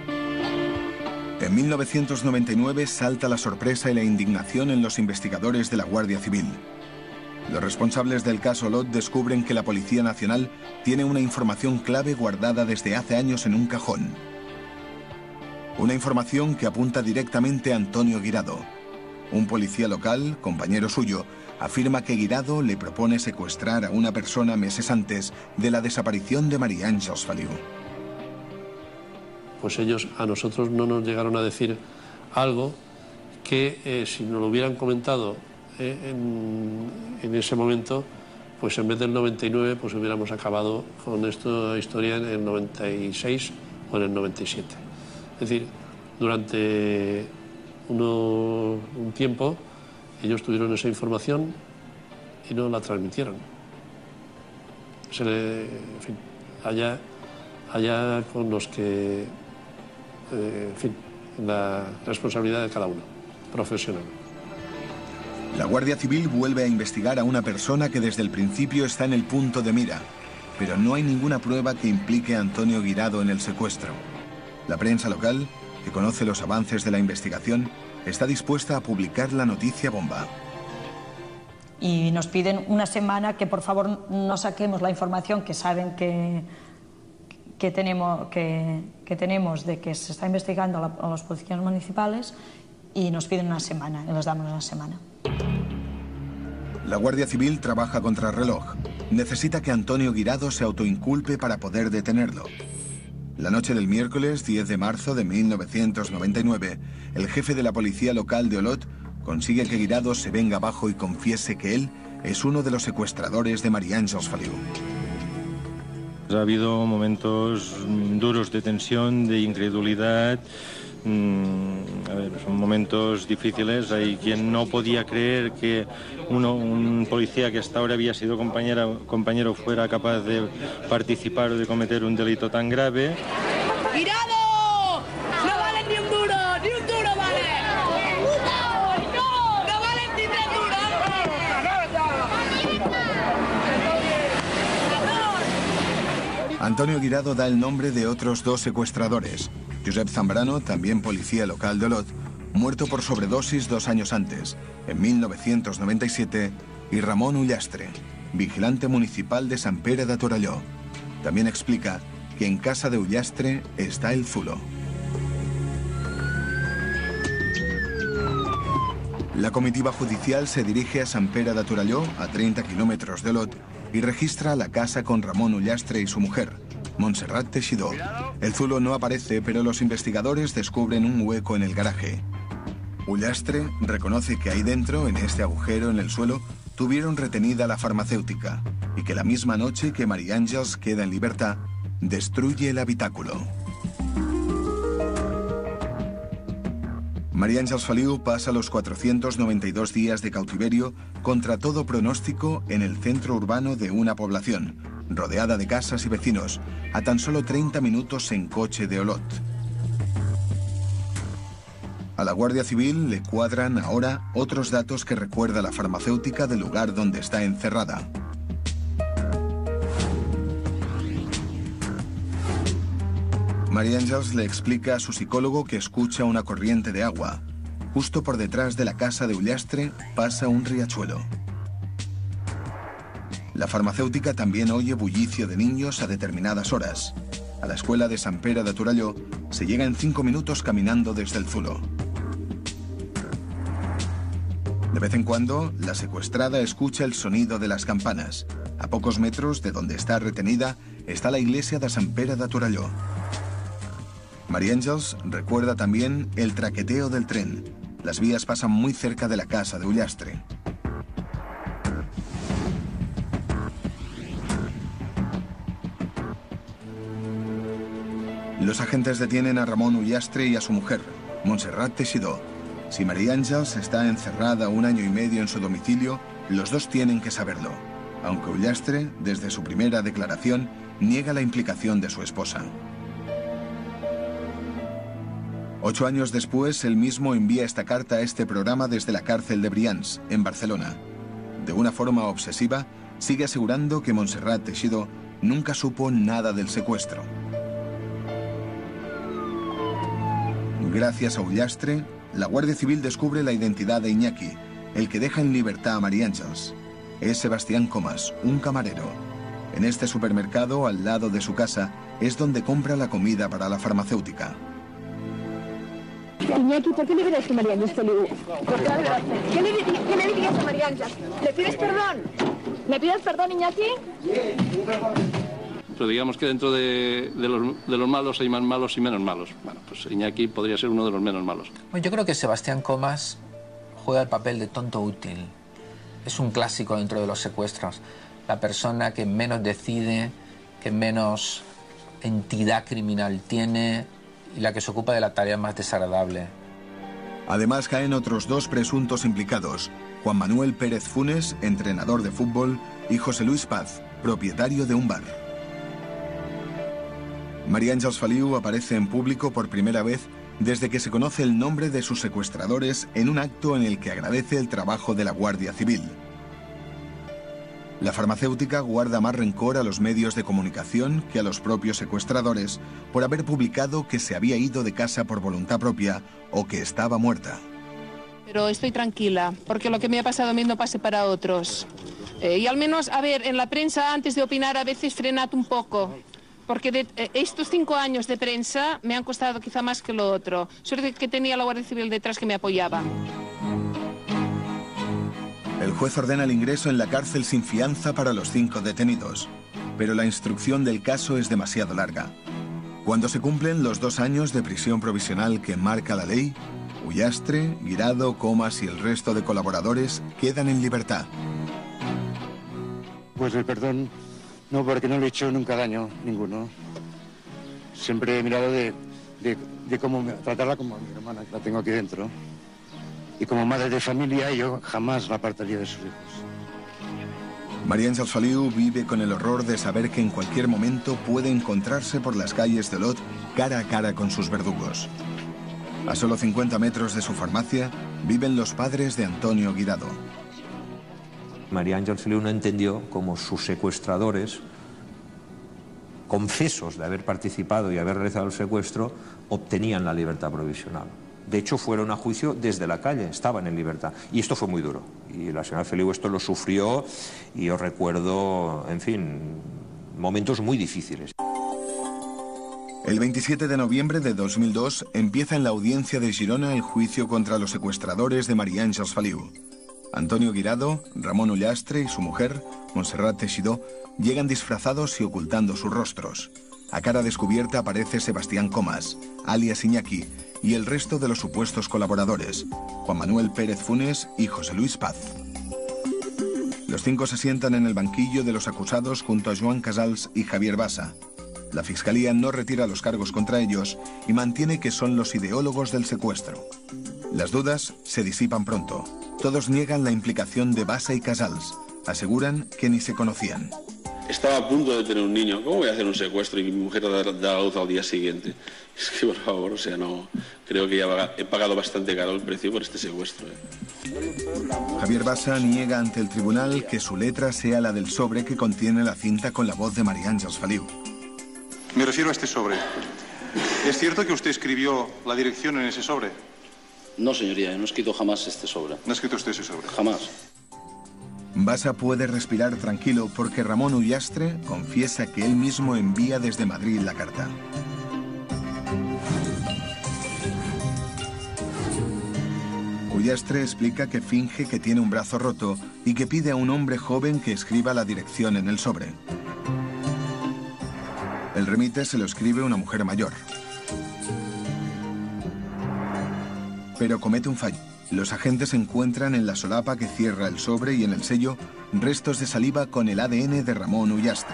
En 1999 salta la sorpresa y la indignación en los investigadores de la Guardia Civil. Los responsables del caso Olot descubren que la Policía Nacional tiene una información clave guardada desde hace años en un cajón. Una información que apunta directamente a Antonio Guirado. Un policía local, compañero suyo, afirma que Guirado le propone secuestrar a una persona meses antes de la desaparición de María Àngels Feliu. Pues ellos a nosotros no nos llegaron a decir algo que si nos lo hubieran comentado en ese momento, pues en vez del 99 pues hubiéramos acabado con esta historia en el 96 o en el 97. Es decir, durante un tiempo ellos tuvieron esa información y no la transmitieron. En fin, allá con los que, en fin, la responsabilidad de cada uno, profesional. La Guardia Civil vuelve a investigar a una persona que desde el principio está en el punto de mira, pero no hay ninguna prueba que implique a Antonio Guirado en el secuestro. La prensa local, que conoce los avances de la investigación, está dispuesta a publicar la noticia bomba. Y nos piden una semana que por favor no saquemos la información que saben que tenemos de que se está investigando a los policías municipales, y nos piden una semana, y les damos una semana. La Guardia Civil trabaja contra reloj. Necesita que Antonio Guirado se autoinculpe para poder detenerlo. La noche del miércoles 10 de marzo de 1999, el jefe de la policía local de Olot consigue que Guirado se venga abajo y confiese que él es uno de los secuestradores de María Àngels Feliu. Ha habido momentos duros de tensión, de incredulidad. Son momentos difíciles. Hay quien no podía creer que un policía que hasta ahora había sido compañero fuera capaz de participar o de cometer un delito tan grave. ¡Girado! ¡No valen ni un duro! ¡Ni un duro vale! ¡No valen ni 3 duros! Antonio Guirado da el nombre de otros 2 secuestradores. Josep Zambrano, también policía local de Olot, muerto por sobredosis 2 años antes, en 1997, y Ramón Ullastre, vigilante municipal de Sant Pere de Torelló. También explica que en casa de Ullastre está el zulo. La comitiva judicial se dirige a Sant Pere de Torelló, a 30 kilómetros de Olot, y registra la casa con Ramón Ullastre y su mujer, Montserrat Teixidó. El zulo no aparece, pero los investigadores descubren un hueco en el garaje. Ullastre reconoce que ahí dentro, en este agujero en el suelo, tuvieron retenida la farmacéutica y que la misma noche que María Àngels queda en libertad, destruye el habitáculo. María Àngels Feliu pasa los 492 días de cautiverio contra todo pronóstico en el centro urbano de una población, rodeada de casas y vecinos, a tan solo 30 minutos en coche de Olot. A la Guardia Civil le cuadran ahora otros datos que recuerda la farmacéutica del lugar donde está encerrada. María Àngels le explica a su psicólogo que escucha una corriente de agua. Justo por detrás de la casa de Ullastre pasa un riachuelo. La farmacéutica también oye bullicio de niños a determinadas horas. A la escuela de Sant Pere de Torelló se llega en 5 minutos caminando desde el zulo. De vez en cuando, la secuestrada escucha el sonido de las campanas. A pocos metros de donde está retenida está la iglesia de Sant Pere de Torelló. María Àngels recuerda también el traqueteo del tren. Las vías pasan muy cerca de la casa de Ullastre. Los agentes detienen a Ramón Ullastre y a su mujer, Montserrat Teixidó. Si María Àngels está encerrada 1 año y medio en su domicilio, los dos tienen que saberlo. aunque Ullastre, desde su primera declaración, niega la implicación de su esposa. 8 años después, él mismo envía esta carta a este programa desde la cárcel de Brians, en Barcelona. De una forma obsesiva, sigue asegurando que Montserrat Teixidó nunca supo nada del secuestro. Gracias a Ullastre, la Guardia Civil descubre la identidad de Iñaki, el que deja en libertad a María Ángeles. Es Sebastián Comas, un camarero. En este supermercado, al lado de su casa, es donde compra la comida para la farmacéutica. Iñaki, ¿por qué liberaste a María Ángeles Feliu? ¿Qué le dirías a María Ángeles? ¿Le pides perdón? ¿Le pides perdón, Iñaki? Pero digamos que dentro de los malos hay más malos y menos malos. Bueno, pues Iñaki podría ser uno de los menos malos. Bueno, yo creo que Sebastián Comas juega el papel de tonto útil. Es un clásico dentro de los secuestros. La persona que menos decide, que menos entidad criminal tiene y la que se ocupa de la tarea más desagradable. Además caen otros 2 presuntos implicados: Juan Manuel Pérez Funes, entrenador de fútbol, y José Luis Paz, propietario de un bar. María Ángeles Feliu aparece en público por primera vez desde que se conoce el nombre de sus secuestradores en un acto en el que agradece el trabajo de la Guardia Civil. La farmacéutica guarda más rencor a los medios de comunicación que a los propios secuestradores por haber publicado que se había ido de casa por voluntad propia o que estaba muerta. Pero estoy tranquila, porque lo que me ha pasado a mí no pase para otros. Y al menos, a ver, en la prensa, antes de opinar, a veces frenad un poco. Porque estos 5 años de prensa me han costado quizá más que lo otro. Suerte que tenía la Guardia Civil detrás que me apoyaba. El juez ordena el ingreso en la cárcel sin fianza para los 5 detenidos, pero la instrucción del caso es demasiado larga. Cuando se cumplen los 2 años de prisión provisional que marca la ley, Ullastre, Guirado, Comas y el resto de colaboradores quedan en libertad. Pues el perdón, no, porque no le he hecho nunca daño, ninguno. Siempre he mirado de cómo tratarla como a mi hermana, que la tengo aquí dentro. Y como madre de familia, yo jamás la apartaría de sus hijos. María Ángeles Feliu vive con el horror de saber que en cualquier momento puede encontrarse por las calles de Olot cara a cara con sus verdugos. A solo 50 metros de su farmacia viven los padres de Antonio Guirado. María Ángeles Feliu no entendió cómo sus secuestradores, confesos de haber participado y haber realizado el secuestro, obtenían la libertad provisional. De hecho, fueron a juicio desde la calle, estaban en libertad. Y esto fue muy duro. Y la señora Feliu esto lo sufrió y yo recuerdo, en fin, momentos muy difíciles. El 27 de noviembre de 2002 empieza en la audiencia de Girona el juicio contra los secuestradores de María Ángeles Feliu. Antonio Guirado, Ramón Ullastre y su mujer, Montserrat Teixidó, llegan disfrazados y ocultando sus rostros. A cara descubierta aparece Sebastián Comas, alias Iñaki, y el resto de los supuestos colaboradores, Juan Manuel Pérez Funes y José Luis Paz. Los 5 se sientan en el banquillo de los acusados junto a Joan Casals y Javier Bassa. La Fiscalía no retira los cargos contra ellos y mantiene que son los ideólogos del secuestro. Las dudas se disipan pronto. Todos niegan la implicación de Bassa y Casals. Aseguran que ni se conocían. Estaba a punto de tener un niño. ¿Cómo voy a hacer un secuestro y mi mujer da a luz al día siguiente? Es que, por favor, o sea, no... Creo que ya he pagado bastante caro el precio por este secuestro. Javier Bassa niega ante el tribunal que su letra sea la del sobre que contiene la cinta con la voz de María Ángeles Feliu. Me refiero a este sobre. ¿Es cierto que usted escribió la dirección en ese sobre? No, señoría, no he escrito jamás este sobre. ¿No ha escrito usted ese sobre? Jamás. Bassa puede respirar tranquilo porque Ramón Ullastre confiesa que él mismo envía desde Madrid la carta. Ullastre explica que finge que tiene un brazo roto y que pide a un hombre joven que escriba la dirección en el sobre. El remite se lo escribe una mujer mayor. Pero comete un fallo. Los agentes encuentran en la solapa que cierra el sobre y en el sello restos de saliva con el ADN de Ramón Ullastre.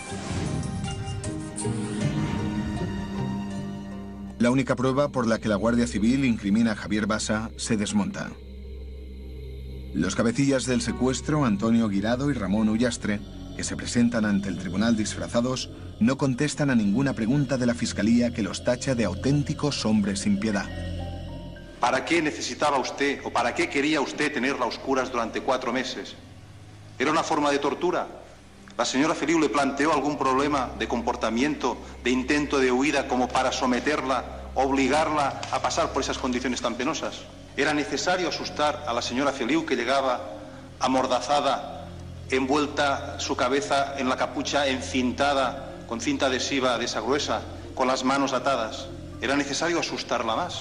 La única prueba por la que la Guardia Civil incrimina a Javier Bassa se desmonta. Los cabecillas del secuestro, Antonio Guirado y Ramón Ullastre, que se presentan ante el tribunal disfrazados, no contestan a ninguna pregunta de la Fiscalía que los tacha de auténticos hombres sin piedad. ¿Para qué necesitaba usted o para qué quería usted tenerla a oscuras durante 4 meses? ¿Era una forma de tortura? ¿La señora Feliu le planteó algún problema de comportamiento, de intento de huida como para someterla, obligarla a pasar por esas condiciones tan penosas? ¿Era necesario asustar a la señora Feliu, que llegaba amordazada, envuelta su cabeza en la capucha encintada con cinta adhesiva de esa gruesa, con las manos atadas? ¿Era necesario asustarla más?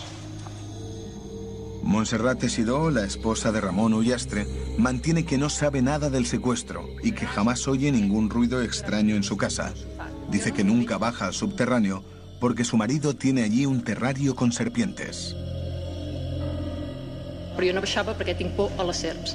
Montserrat Teixidó, la esposa de Ramón Ullastre, mantiene que no sabe nada del secuestro y que jamás oye ningún ruido extraño en su casa. Dice que nunca baja al subterráneo porque su marido tiene allí un terrario con serpientes. Però jo no baixava perquè tinc por a les serps.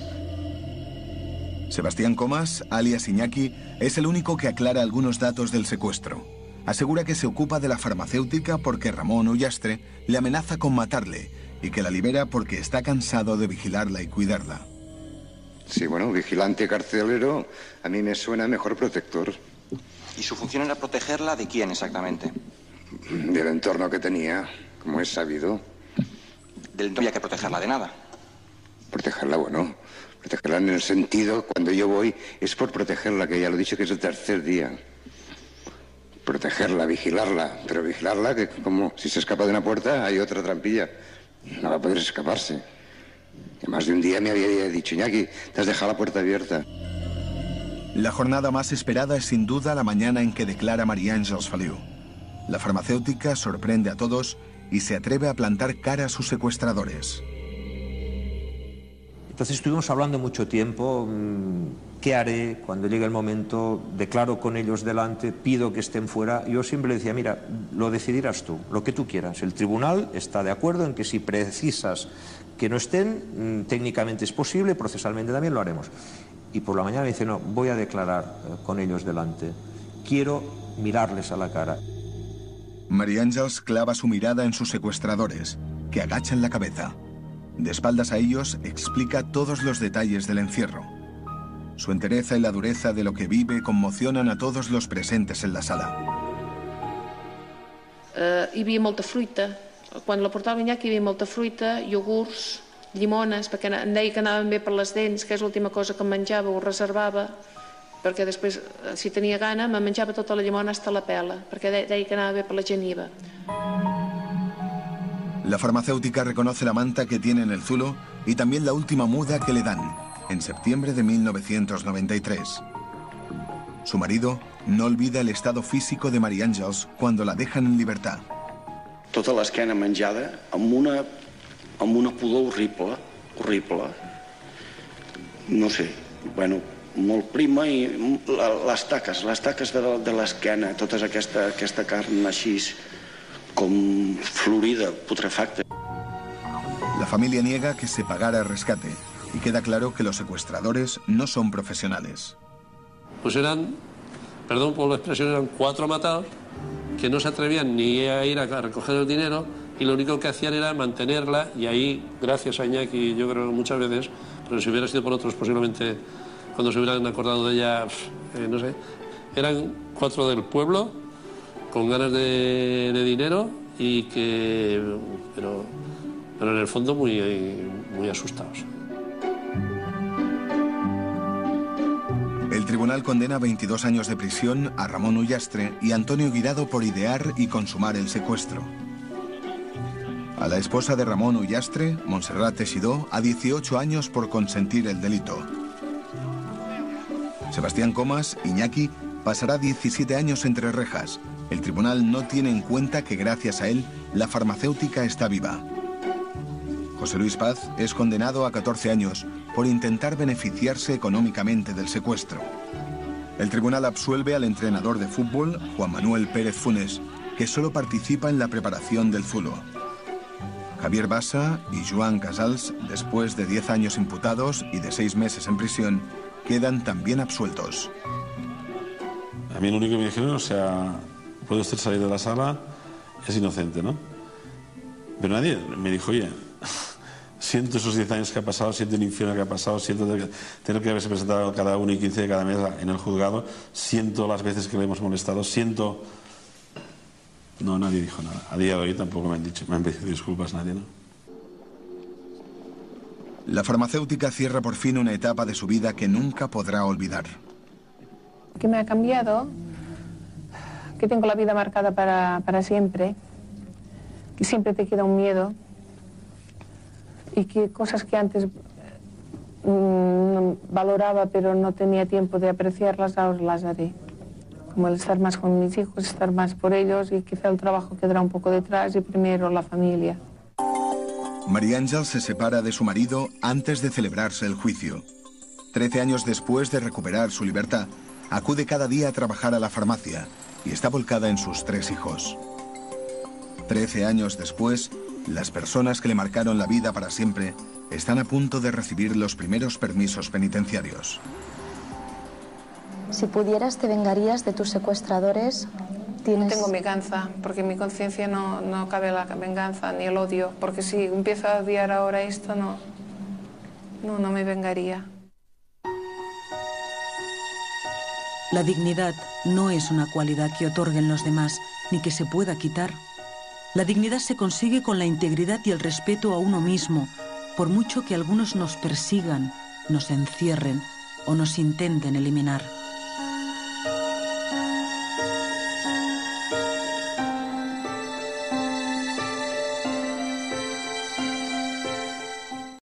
Sebastián Comas, alias Iñaki, es el único que aclara algunos datos del secuestro. Asegura que se ocupa de la farmacéutica porque Ramón Ullastre le amenaza con matarle y que la libera porque está cansado de vigilarla y cuidarla. Sí, bueno, vigilante carcelero a mí me suena mejor protector. ¿Y su función era protegerla de quién exactamente? Del entorno que tenía, como es sabido. No había que protegerla de nada. Protegerla, bueno, protegerla en el sentido, cuando yo voy, es por protegerla, que ya lo he dicho que es el 3er día. Protegerla, vigilarla, pero vigilarla que como si se escapa de una puerta hay otra trampilla. No va a poder escaparse. Y más de un día me había dicho, Iñaki, te has dejado la puerta abierta. La jornada más esperada es sin duda la mañana en que declara María Àngels Feliu. La farmacéutica sorprende a todos y se atreve a plantar cara a sus secuestradores. Entonces estuvimos hablando mucho tiempo, ¿qué haré cuando llegue el momento? Declaro con ellos delante, pido que estén fuera. Yo siempre le decía, mira, lo decidirás tú, lo que tú quieras. El tribunal está de acuerdo en que si precisas que no estén, técnicamente es posible, procesalmente también lo haremos. Y por la mañana me dice, no, voy a declarar con ellos delante. Quiero mirarles a la cara. María Àngels clava su mirada en sus secuestradores, que agachan la cabeza. De espaldas a ellos, explica todos los detalles del encierro. Su entereza y la dureza de lo que vive conmocionan a todos los presentes en la sala. Hi havia molta fruita. Quan la portava Iñaki hi havia molta fruita, iogurts, llimones, perquè em deia que anaven bé per les dents, que és l'última cosa que em menjava, ho reservava, perquè després, si tenia gana, me menjava tota la llimona hasta la pela, perquè deia que anava bé per la geniva. La farmacéutica reconoce la manta que tiene en el zulo y también la última muda que le dan, en septiembre de 1993. Su marido no olvida el estado físico de María Àngels cuando la dejan en libertad. Tota l'esquena menjada amb una pudor horrible. No sé, bueno, molt prima i les taques de l'esquena, tota aquesta carn així com florida, putrefacta. La familia niega que se pagara el rescate y queda claro que los secuestradores no son profesionales. Pues eran, perdón por la expresión, eran 4 matados que no se atrevían ni a ir a recoger el dinero y lo único que hacían era mantenerla, y ahí, gracias a Iñaki, yo creo muchas veces, pero si hubiera sido por otros posiblemente cuando se hubieran acordado de ella, no sé, eran 4 del pueblo con ganas de dinero y que, pero en el fondo muy asustados. El tribunal condena 22 años de prisión a Ramón Ullastre y Antonio Guirado por idear y consumar el secuestro. A la esposa de Ramón Ullastre, Montserrat Teixidó, a 18 años por consentir el delito. Sebastián Comas, Iñaki, pasará 17 años entre rejas. El tribunal no tiene en cuenta que gracias a él, la farmacéutica está viva. José Luis Paz es condenado a 14 años por intentar beneficiarse económicamente del secuestro. El tribunal absuelve al entrenador de fútbol, Juan Manuel Pérez Funes, que solo participa en la preparación del zulo. Javier Bassa y Joan Casals, después de 10 años imputados y de 6 meses en prisión, quedan también absueltos. A mí lo único que me dijeron, o sea, puede usted salir de la sala, es inocente, ¿no? Pero nadie me dijo, oye, Siento esos 10 años que ha pasado, siento el infierno que ha pasado, siento tener que haberse presentado cada 1 y 15 de cada mes en el juzgado, siento las veces que le hemos molestado, siento... No, nadie dijo nada. A día de hoy tampoco me han pedido disculpas nadie, ¿no? La farmacéutica cierra por fin una etapa de su vida que nunca podrá olvidar. Que me ha cambiado, que tengo la vida marcada para siempre, que siempre te queda un miedo y que cosas que antes valoraba pero no tenía tiempo de apreciarlas, ahora las haré. Como el estar más con mis hijos, estar más por ellos y quizá el trabajo quedará un poco detrás y primero la familia. María Ángel se separa de su marido antes de celebrarse el juicio. 13 años después de recuperar su libertad, acude cada día a trabajar a la farmacia y está volcada en sus 3 hijos. 13 años después, las personas que le marcaron la vida para siempre están a punto de recibir los primeros permisos penitenciarios. Si pudieras, ¿te vengarías de tus secuestradores? No tengo venganza, porque en mi conciencia no cabe la venganza ni el odio, porque si empiezo a odiar ahora esto, no me vengaría. La dignidad no es una cualidad que otorguen los demás, ni que se pueda quitar. La dignidad se consigue con la integridad y el respeto a uno mismo, por mucho que algunos nos persigan, nos encierren o nos intenten eliminar.